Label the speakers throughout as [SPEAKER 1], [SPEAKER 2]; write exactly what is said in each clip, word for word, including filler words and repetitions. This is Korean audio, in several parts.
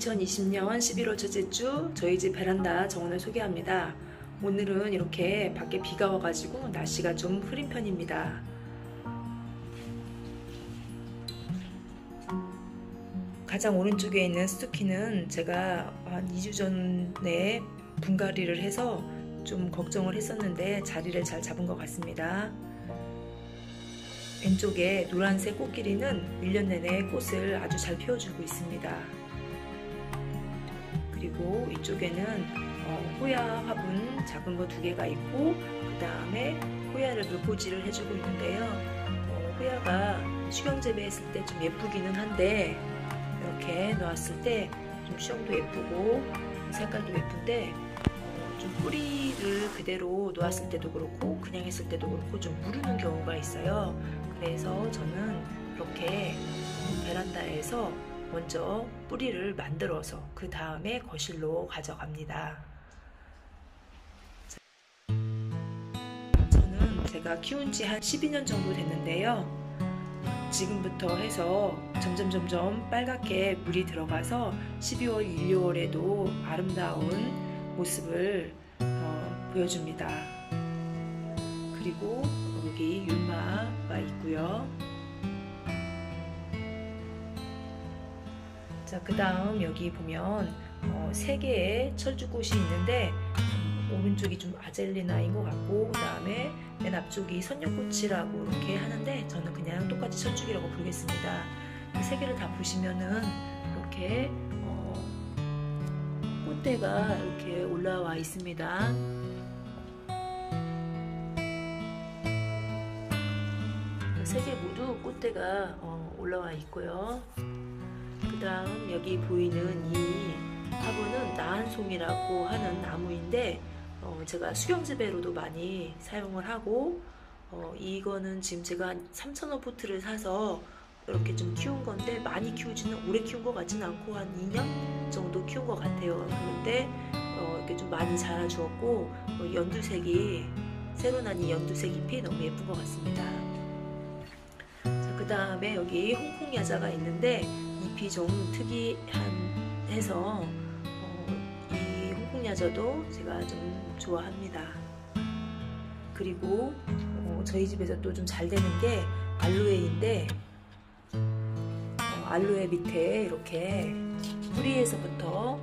[SPEAKER 1] 이천이십 년 십일월 첫째 주 저희 집 베란다 정원을 소개합니다. 오늘은 이렇게 밖에 비가 와가지고 날씨가 좀 흐린 편입니다. 가장 오른쪽에 있는 스투키는 제가 한 이 주 전에 분갈이를 해서 좀 걱정을 했었는데 자리를 잘 잡은 것 같습니다. 왼쪽에 노란색 꽃길이는 일 년 내내 꽃을 아주 잘 피워주고 있습니다. 그리고 이쪽에는 어, 호야 화분 작은 거 두 개가 있고 그 다음에 호야를 물꽂이를 해주고 있는데요. 어, 호야가 수경재배했을 때 좀 예쁘기는 한데 이렇게 놓았을 때 좀 수영도 예쁘고 색깔도 예쁜데 어, 좀 뿌리를 그대로 놓았을 때도 그렇고 그냥 했을 때도 그렇고 좀 무르는 경우가 있어요. 그래서 저는 이렇게 베란다에서 먼저 뿌리를 만들어서 그 다음에 거실로 가져갑니다. 저는 제가 키운 지 한 십이 년 정도 됐는데요. 지금부터 해서 점점 점점 빨갛게 물이 들어가서 십이월, 일월에도 아름다운 모습을 어, 보여줍니다. 그리고 여기 율마가 있고요. 자, 그 다음 여기 보면 어, 세 개의 철쭉꽃이 있는데 음, 오른쪽이 좀 아젤리나인 것 같고 그 다음에 맨 앞쪽이 선녀꽃이라고 이렇게 하는데 저는 그냥 똑같이 철쭉이라고 부르겠습니다. 그 세 개를 다 보시면은 이렇게 어, 꽃대가 이렇게 올라와 있습니다. 세 개 모두 꽃대가 어, 올라와 있고요. 그 다음 여기 보이는 이 화분은 나한송이라고 하는 나무인데 어, 제가 수경재배로도 많이 사용을 하고 어, 이거는 지금 제가 삼천 원 포트를 사서 이렇게 좀 키운 건데 많이 키우지는 오래 키운 것 같지는 않고 한 이 년 정도 키운 것 같아요. 그런데 어, 이렇게 좀 많이 자라주었고 어, 연두색이 새로 난 이 연두색 잎이 너무 예쁜 것 같습니다. 그 다음에 여기 홍콩야자가 있는데 잎이 좀 특이한 해서 어, 이 홍콩야자도 제가 좀 좋아합니다. 그리고 어, 저희 집에서 또 좀 잘 되는 게 알로에인데 어, 알로에 밑에 이렇게 뿌리에서부터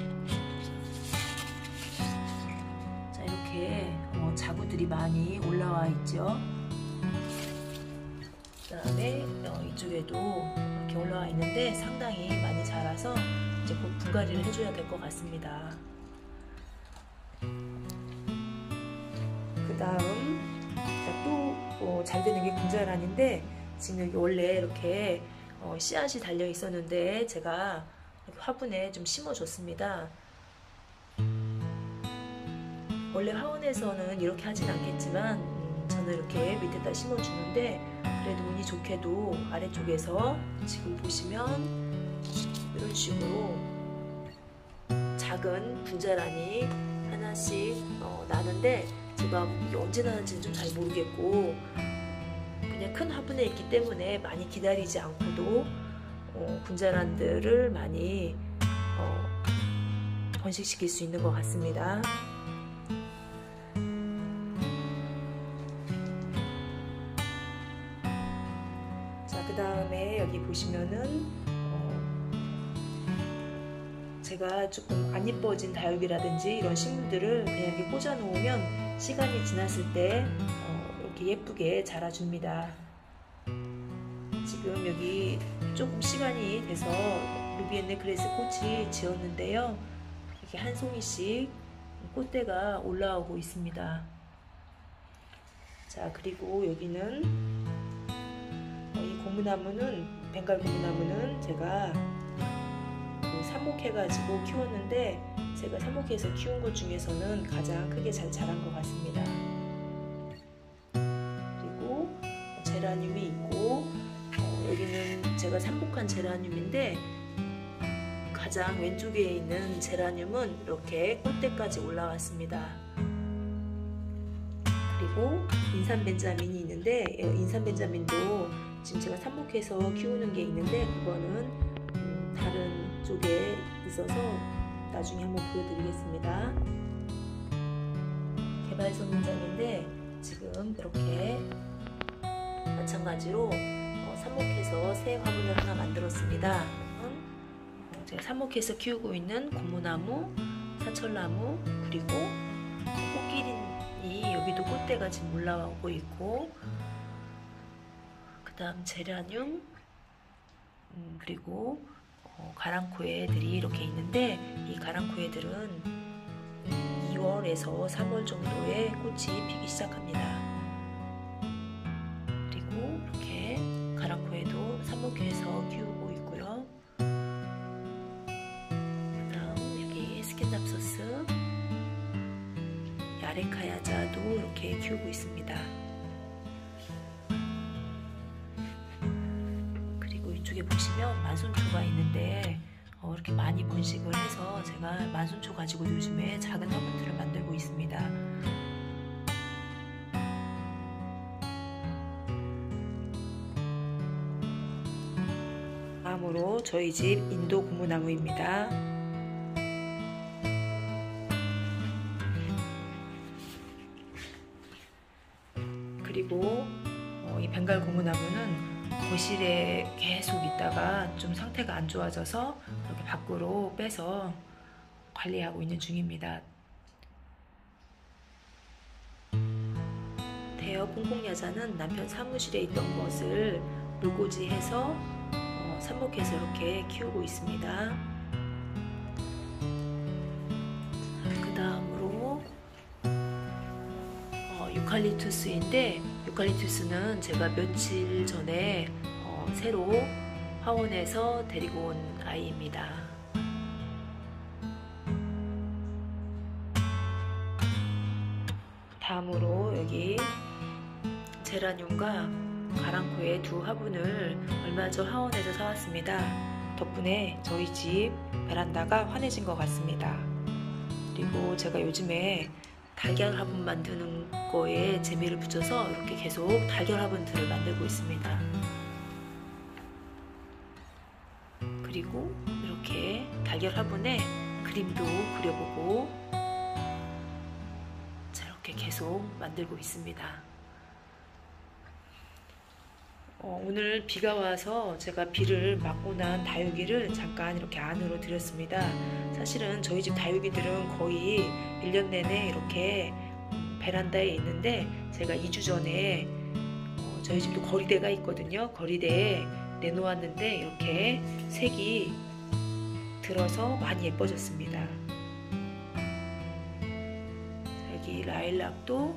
[SPEAKER 1] 자 이렇게 어, 자구들이 많이 올라와 있죠. 그 다음에 어, 이쪽에도 이렇게 올라와 있는데 상당히 많이 자라서 이제 곧 분갈이를 해줘야 될 것 같습니다. 그 다음 또 잘 어, 되는 게 군자란인데 지금 여기 원래 이렇게 어, 씨앗이 달려 있었는데 제가 화분에 좀 심어줬습니다. 원래 화원에서는 이렇게 하진 않겠지만 음, 저는 이렇게 밑에다 심어주는데 그래도 운이 좋게도 아래쪽에서 지금 보시면 이런 식으로 작은 분자란이 하나씩 어, 나는데 제가 언제 나는지는 좀 잘 모르겠고 그냥 큰 화분에 있기 때문에 많이 기다리지 않고도 어, 분자란들을 많이 어, 번식시킬 수 있는 것 같습니다. 그 다음에 여기 보시면은 어 제가 조금 안 이뻐진 다육이라든지 이런 식물들을 그냥 이렇게 꽂아 놓으면 시간이 지났을 때 어 이렇게 예쁘게 자라줍니다. 지금 여기 조금 시간이 돼서 루비앤 네크레스 꽃이 지었는데요. 이렇게 한 송이씩 꽃대가 올라오고 있습니다. 자, 그리고 여기는 이 고무나무는 벵갈 고무나무는 제가 삽목해가지고 키웠는데 제가 삽목해서 키운 것 중에서는 가장 크게 잘 자란 것 같습니다. 그리고 제라늄이 있고 어, 여기는 제가 삽목한 제라늄인데 가장 왼쪽에 있는 제라늄은 이렇게 꽃대까지 올라왔습니다. 그리고 인삼 벤자민이 있는데 인삼 벤자민도 지금 제가 삽목해서 키우는 게 있는데 그거는 음, 다른 쪽에 있어서 나중에 한번 보여드리겠습니다. 개발선 문장인데 지금 이렇게 마찬가지로 어, 삽목해서 새 화분을 하나 만들었습니다. 제가 삽목해서 키우고 있는 고무나무, 사철나무, 그리고 꽃길이 여기도 꽃대가 지금 올라오고 있고, 그 다음 제라늄, 음, 그리고 어, 가랑코에들이 이렇게 있는데, 이 가랑코에들은 이월에서 삼월 정도에 꽃이 피기 시작합니다. 그리고 이렇게 가랑코에도 삽목해서 키우고 있고요. 그 다음 여기 스킨납소스, 야레카야자도 이렇게 키우고 있습니다. 그리고 이쪽에 보시면 만손초가 있는데 어, 이렇게 많이 번식을 해서 제가 만손초 가지고 요즘에 작은 화분들을 만들고 있습니다. 다음으로 저희 집 인도 고무나무입니다. 그리고 어, 이 벵갈 고무나무는 거실에 계속 있다가 좀 상태가 안 좋아져서 이렇게 밖으로 빼서 관리하고 있는 중입니다. 대여 콩콩야자는 남편 사무실에 있던 것을 물꽂이해서 어, 삽목해서 이렇게 키우고 있습니다. 그 다음으로 어, 유칼립투스인데, 유칼립투스는 제가 며칠 전에 어, 새로 화원에서 데리고 온 아이입니다. 다음으로 여기 제라늄과 가랑코에 두 화분을 얼마 전 화원에서 사왔습니다. 덕분에 저희 집 베란다가 환해진 것 같습니다. 그리고 제가 요즘에 달걀 화분 만드는 거에 재미를 붙여서 이렇게 계속 달걀 화분들을 만들고 있습니다. 그리고 이렇게 달걀 화분에 그림도 그려보고 이렇게 계속 만들고 있습니다. 어, 오늘 비가 와서 제가 비를 맞고 난 다육이를 잠깐 이렇게 안으로 들였습니다. 사실은 저희 집 다육이들은 거의 일 년 내내 이렇게 베란다에 있는데, 제가 이 주 전에 어, 저희 집도 거리대가 있거든요. 거리대에 내놓았는데 이렇게 색이 들어서 많이 예뻐졌습니다. 여기 라일락도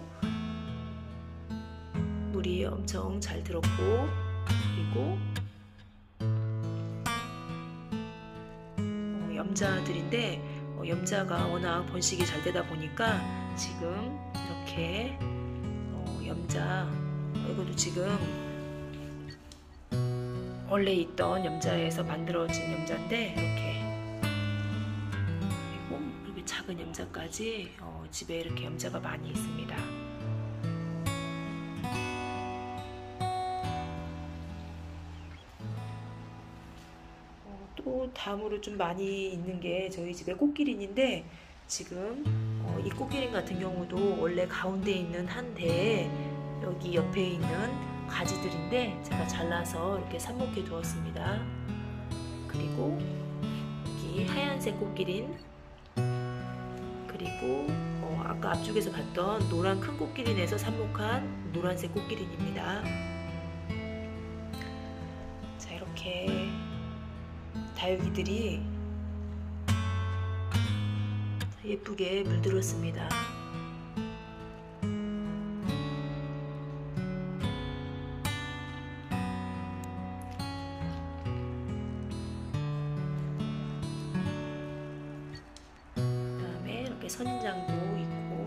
[SPEAKER 1] 물이 엄청 잘 들었고, 그리고 어, 염자들인데 어, 염자가 워낙 번식이 잘 되다 보니까 지금 이렇게 어, 염자, 어, 이것도 지금 원래 있던 염자에서 만들어진 염자인데 이렇게, 그리고 이렇게 작은 염자까지 어, 집에 이렇게 염자가 많이 있습니다. 어, 또 다음으로 좀 많이 있는 게 저희 집에 꽃기린인데, 지금 어, 이 꽃기린 같은 경우도 원래 가운데 있는 한 대에 여기 옆에 있는 가지들인데 제가 잘라서 이렇게 삽목해 두었습니다. 그리고 여기 하얀색 꽃기린, 그리고 어, 아까 앞쪽에서 봤던 노란 큰 꽃기린에서 삽목한 노란색 꽃기린입니다. 자, 이렇게 다육이들이 예쁘게 물들었습니다. 그다음에 이렇게 선인장도 있고,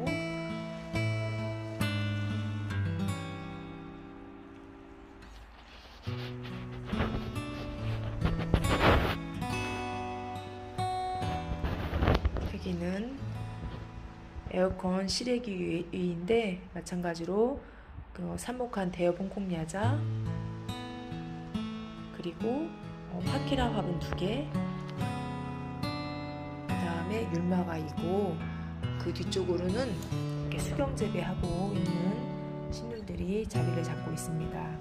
[SPEAKER 1] 여기는 에어컨 실외기 위인데 마찬가지로 그 삽목한 대여봉 콩야자, 그리고 어, 파키라 화분 두 개, 율마가 있고 그 뒤쪽으로는 이렇게 수경 재배하고 있는 식물들이 자리를 잡고 있습니다.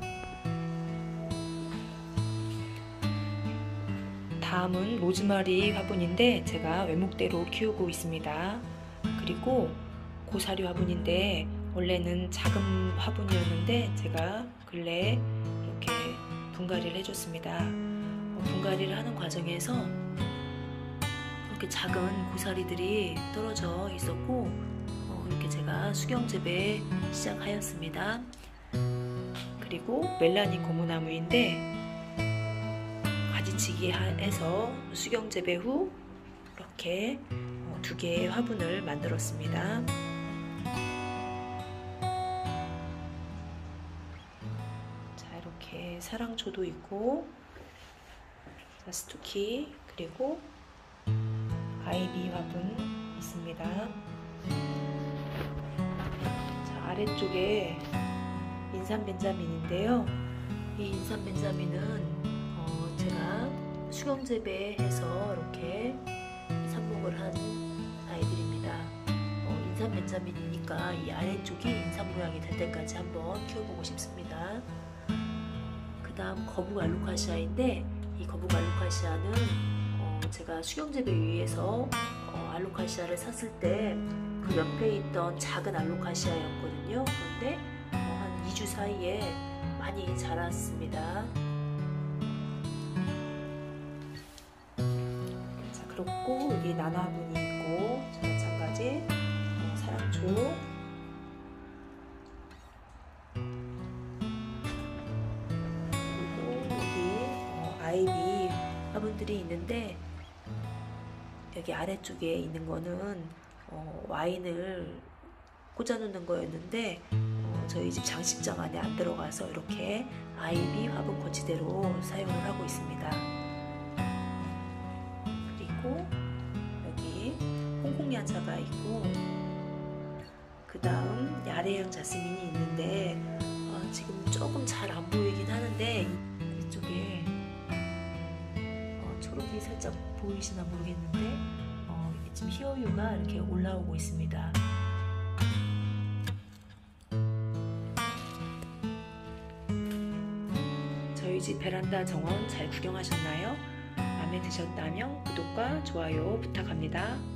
[SPEAKER 1] 다음은 로즈마리 화분인데 제가 외목대로 키우고 있습니다. 그리고 고사리 화분인데 원래는 작은 화분이었는데 제가 근래에 이렇게 분갈이를 해줬습니다. 분갈이를 하는 과정에서 이렇게 작은 고사리들이 떨어져 있었고 이렇게 제가 수경 재배 시작하였습니다. 그리고 멜라닌 고무나무인데 가지치기 해서 수경 재배 후 이렇게 두 개의 화분을 만들었습니다. 자, 이렇게 사랑초도 있고 자, 스투키 그리고 아이비 화분 있습니다. 자, 아래쪽에 인삼 벤자민인데요. 이 인삼 벤자민은 어, 제가 수경 재배해서 이렇게 삽목을 한 아이들입니다. 어, 인삼 벤자민이니까 이 아래쪽이 인삼 모양이 될 때까지 한번 키워보고 싶습니다. 그 다음 거북 알로카시아인데 이 거북 알로카시아는 어, 제가 수경 재배 위해서 어, 알로카시아를 샀을 때 그 옆에 있던 작은 알로카시아였거든요. 그런데 어, 한 이 주 사이에 많이 자랐습니다. 자, 그렇고 여기 나나분이 있고 마찬가지 어, 사랑초 그리고 여기 어, 아이비 화분들이 있는데 여기 아래쪽에 있는 거는 어, 와인을 꽂아놓는 거였는데 어, 저희 집 장식장 안에 안 들어가서 이렇게 아이비 화분 거치대로 사용을 하고 있습니다. 그리고 여기 홍콩야자가 있고 그 다음 야레형 자스민이 있는데 어, 지금 조금 잘 안 보이긴 하는데 이쪽에 어, 초록이 살짝 보이시나 모르겠는데 어, 지금 히어유가 이렇게 올라오고 있습니다. 저희 집 베란다 정원 잘 구경하셨나요? 마음에 드셨다면 구독과 좋아요 부탁합니다.